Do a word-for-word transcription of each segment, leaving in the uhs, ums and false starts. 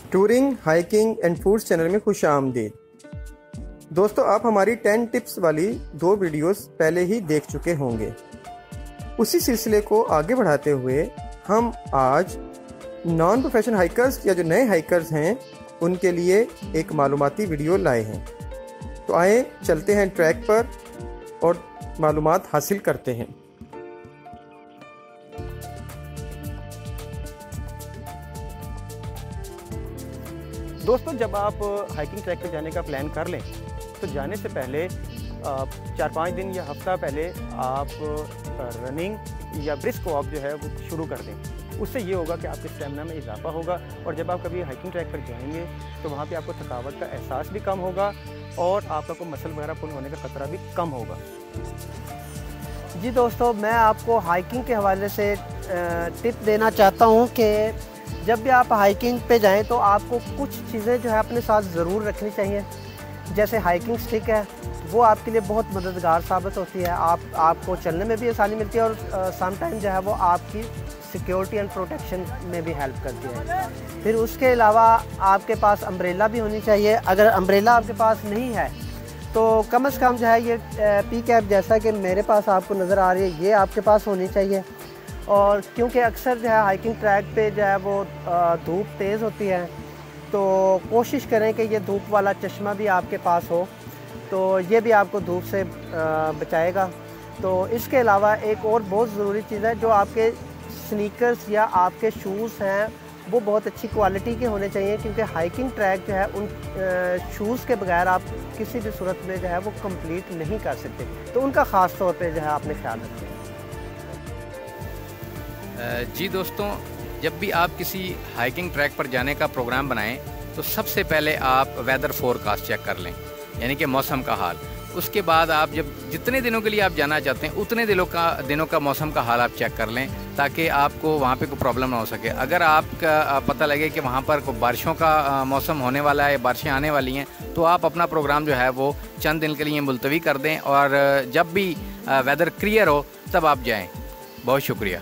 Touring, hiking and foods channel में खुश आमदीद। दोस्तों, आप हमारी टेन टिप्स वाली दो वीडियोस पहले ही देख चुके होंगे। उसी सिलसिले को आगे बढ़ाते हुए हम आज नॉन प्रोफेशनल हाइकर्स या जो नए हाइकर्स हैं उनके लिए एक मालूमाती वीडियो लाए हैं। तो आए चलते हैं ट्रैक पर और मालूमात हासिल करते हैं। दोस्तों, जब आप हाइकिंग ट्रैक पर जाने का प्लान कर लें तो जाने से पहले चार पाँच दिन या हफ्ता पहले आप रनिंग या ब्रिस्क वॉक जो है वो शुरू कर दें। उससे ये होगा कि आपके स्टेमिना में इजाफा होगा और जब आप कभी हाइकिंग ट्रैक पर जाएंगे तो वहाँ पे आपको थकावट का एहसास भी कम होगा और आपका कोई मसल वगैरह पुल होने का खतरा भी कम होगा। जी दोस्तों, मैं आपको हाइकिंग के हवाले से टिप देना चाहता हूँ कि जब भी आप हाइकिंग पे जाएं तो आपको कुछ चीज़ें जो है अपने साथ ज़रूर रखनी चाहिए। जैसे हाइकिंग स्टिक है, वो आपके लिए बहुत मददगार साबित होती है। आप आपको चलने में भी आसानी मिलती है और सम टाइम जो है वो आपकी सिक्योरिटी एंड प्रोटेक्शन में भी हेल्प करती है। फिर उसके अलावा आपके पास अम्ब्रेला भी होनी चाहिए। अगर अम्ब्रेला आपके पास नहीं है तो कम से कम जो है ये पी कैप जैसा कि मेरे पास आपको नज़र आ रही है, ये आपके पास होनी चाहिए। और क्योंकि अक्सर जो है हाइकिंग ट्रैक पे जो है वो धूप तेज़ होती है, तो कोशिश करें कि ये धूप वाला चश्मा भी आपके पास हो, तो ये भी आपको धूप से बचाएगा। तो इसके अलावा एक और बहुत ज़रूरी चीज़ है, जो आपके स्नीकर्स या आपके शूज़ हैं वो बहुत अच्छी क्वालिटी के होने चाहिए, क्योंकि हाइकिंग ट्रैक जो है उन शूज़ के बगैर आप किसी भी सूरत में जो है वो कंप्लीट नहीं कर सकते। तो उनका ख़ास तौर पे जो है आपने ख्याल रखें। जी दोस्तों, जब भी आप किसी हाइकिंग ट्रैक पर जाने का प्रोग्राम बनाएं तो सबसे पहले आप वेदर फोरकास्ट चेक कर लें, यानी कि मौसम का हाल। उसके बाद आप जब जितने दिनों के लिए आप जाना चाहते हैं उतने दिनों का दिनों का मौसम का हाल आप चेक कर लें, ताकि आपको वहाँ पे कोई प्रॉब्लम ना हो सके। अगर आपका पता लगे कि वहाँ पर कोई बारिशों का मौसम होने वाला है, बारिशें आने वाली हैं, तो आप अपना प्रोग्राम जो है वो चंद दिन के लिए मुलतवी कर दें और जब भी वेदर क्लियर हो तब आप जाएँ। बहुत शुक्रिया।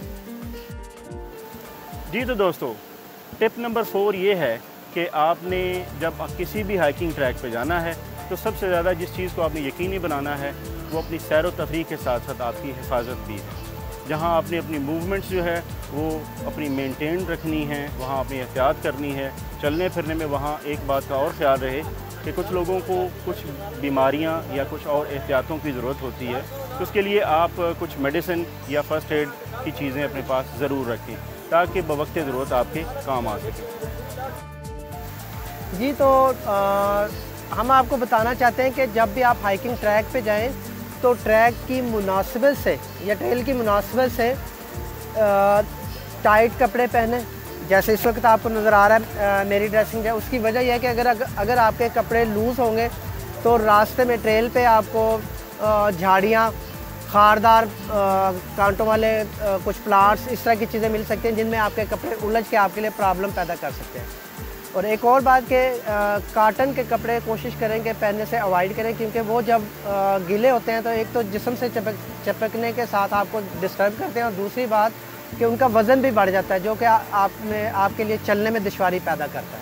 जी तो दोस्तों, टिप नंबर फोर ये है कि आपने जब किसी भी हाइकिंग ट्रैक पे जाना है तो सबसे ज़्यादा जिस चीज़ को आपने यकीनी बनाना है वो अपनी सैर व तफरीह के साथ साथ आपकी हिफाजत भी है। जहाँ आपने अपनी मूवमेंट्स जो है वो अपनी मेंटेन रखनी है, वहाँ अपनी एहतियात करनी है। चलने फिरने में वहाँ एक बात का और ख्याल रहे कि कुछ लोगों को कुछ बीमारियाँ या कुछ और एहतियातों की ज़रूरत होती है, तो उसके लिए आप कुछ मेडिसिन या फ़र्स्ट एड की चीज़ें अपने पास ज़रूर रखें ताकि बवक्त ज़रूरत आपके काम आ सके। जी तो आ, हम आपको बताना चाहते हैं कि जब भी आप हाइकिंग ट्रैक पे जाएं तो ट्रैक की मुनासिबत से या ट्रेल की मुनासिबत से आ, टाइट कपड़े पहने। जैसे इस वक्त आपको नज़र आ रहा है आ, मेरी ड्रेसिंग है, उसकी वजह यह है कि अगर अगर आपके कपड़े लूज़ होंगे तो रास्ते में ट्रेल पे आपको झाड़ियाँ, खारदार कांटों वाले आ, कुछ प्लांट्स, इस तरह की चीज़ें मिल सकती हैं जिनमें आपके कपड़े उलझ के आपके लिए प्रॉब्लम पैदा कर सकते हैं। और एक और बात कि काटन के कपड़े कोशिश करें कि पहनने से अवॉइड करें, क्योंकि वो जब आ, गीले होते हैं तो एक तो जिस्म से चपक चपकने के साथ आपको डिस्टर्ब करते हैं और दूसरी बात कि उनका वज़न भी बढ़ जाता है, जो कि आप में आपके लिए चलने में दुश्वारी पैदा करता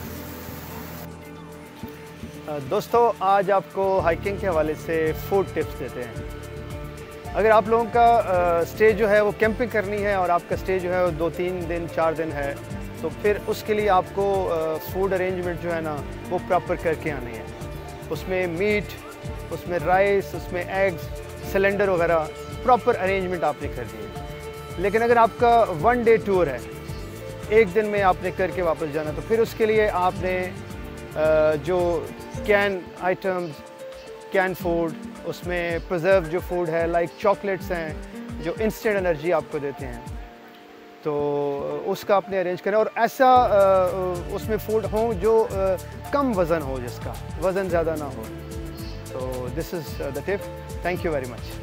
है। दोस्तों, आज आपको हाइकिंग के हवाले से फूड टिप्स देते हैं। अगर आप लोगों का स्टे जो है वो कैंपिंग करनी है और आपका स्टे जो है वो दो तीन दिन चार दिन है, तो फिर उसके लिए आपको फूड अरेंजमेंट जो है ना वो प्रॉपर करके आनी है। उसमें मीट, उसमें राइस, उसमें एग्स, सिलेंडर वगैरह प्रॉपर अरेंजमेंट आपने कर दी है। लेकिन अगर आपका वन डे टूर है, एक दिन में आपने करके वापस जाना, तो फिर उसके लिए आपने जो कैन आइटम्स, कैन फूड, उसमें प्रिजर्व जो फूड है लाइक चॉकलेट्स हैं जो इंस्टेंट एनर्जी आपको देते हैं, तो उसका आपने अरेंज करें। और ऐसा उसमें फूड हो जो कम वज़न हो, जिसका वज़न ज़्यादा ना हो। तो this is the tip. Thank you very much.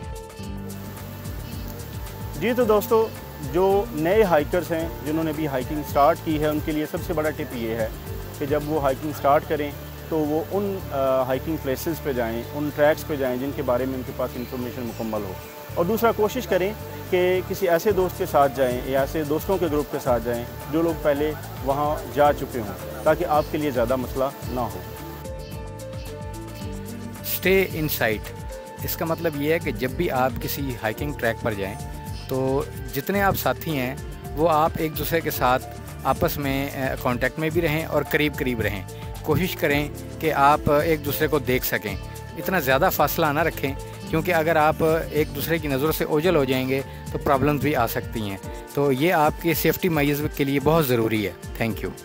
जी तो दोस्तों, जो नए हाइकर्स हैं जिन्होंने भी हाइकिंग स्टार्ट की है, उनके लिए सबसे बड़ा टिप ये है कि जब वो हाइकिंग स्टार्ट करें तो वो उन हाइकिंग प्लेसेस पे जाएं, उन ट्रैक्स पे जाएं जिनके बारे में उनके पास इंफॉर्मेशन मुकम्मल हो। और दूसरा, कोशिश करें कि किसी ऐसे दोस्त के साथ जाएं या ऐसे दोस्तों के ग्रुप के साथ जाएं जो लोग पहले वहाँ जा चुके हों, ताकि आपके लिए ज़्यादा मसला ना हो। स्टे इन साइट, इसका मतलब ये है कि जब भी आप किसी हाइकिंग ट्रैक पर जाएं तो जितने आप साथी हैं वो आप एक दूसरे के साथ आपस में कांटेक्ट में भी रहें और करीब करीब रहें। कोशिश करें कि आप एक दूसरे को देख सकें, इतना ज़्यादा फासला ना रखें, क्योंकि अगर आप एक दूसरे की नज़रों से ओझल हो जाएंगे तो प्रॉब्लम्स भी आ सकती हैं। तो ये आपकी सेफ्टी मेजर्स के लिए बहुत ज़रूरी है। Thank you.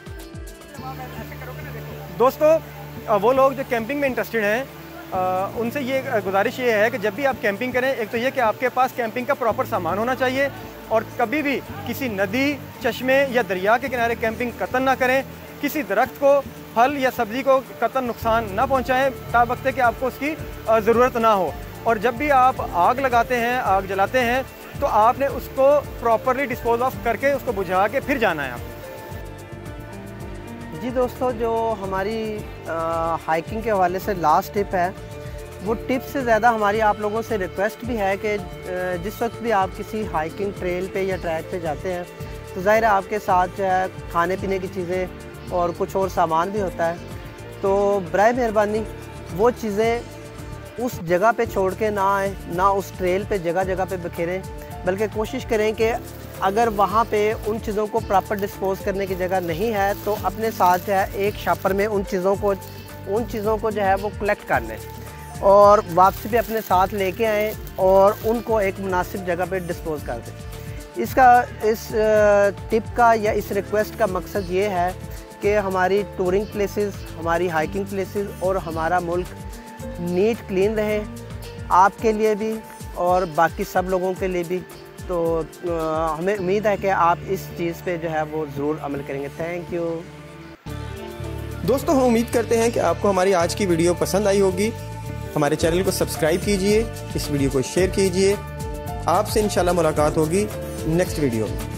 दोस्तों, वो लोग जो कैंपिंग में इंटरेस्टेड हैं उनसे ये गुजारिश ये है कि जब भी आप कैंपिंग करें, एक तो ये कि आपके पास कैंपिंग का प्रॉपर सामान होना चाहिए, और कभी भी किसी नदी, चश्मे या दरिया के किनारे कैंपिंग कतन ना करें। किसी दरख्त को, फल या सब्ज़ी को कतन नुकसान ना पहुंचाएं ताबकते कि आपको उसकी ज़रूरत ना हो। और जब भी आप आग लगाते हैं, आग जलाते हैं, तो आपने उसको प्रॉपरली डिस्पोज ऑफ करके उसको बुझा के फिर जाना है आप। जी दोस्तों, जो हमारी हाइकिंग के हवाले से लास्ट टिप है, वो टिप से ज़्यादा हमारी आप लोगों से रिक्वेस्ट भी है कि जिस वक्त भी आप किसी हाइकिंग ट्रेल पे या ट्रैक पे जाते हैं तो ज़ाहिर है आपके साथ जो है खाने पीने की चीज़ें और कुछ और सामान भी होता है। तो बराए मेहरबानी वो चीज़ें उस जगह पे छोड़ के ना आए, ना उस ट्रेल पे जगह जगह पे बिखेरें, बल्कि कोशिश करें कि अगर वहाँ पे उन चीज़ों को प्रॉपर डिस्पोज करने की जगह नहीं है तो अपने साथ जो है एक शापर में उन चीज़ों को उन चीज़ों को जो है वो कलेक्ट कर लें और वापसी पे अपने साथ लेके आएँ और उनको एक मुनासिब जगह पे डिस्पोज कर दें। इसका इस टिप का या इस रिक्वेस्ट का मकसद ये है कि हमारी टूरिंग प्लेसेस, हमारी हाइकिंग प्लेसेस और हमारा मुल्क नीट क्लीन रहे, आपके लिए भी और बाकी सब लोगों के लिए भी। तो आ, हमें उम्मीद है कि आप इस चीज़ पे जो है वो ज़रूर अमल करेंगे। थैंक यू दोस्तों, हम उम्मीद करते हैं कि आपको हमारी आज की वीडियो पसंद आई होगी। हमारे चैनल को सब्सक्राइब कीजिए, इस वीडियो को शेयर कीजिए। आपसे इंशाल्लाह मुलाकात होगी नेक्स्ट वीडियो में।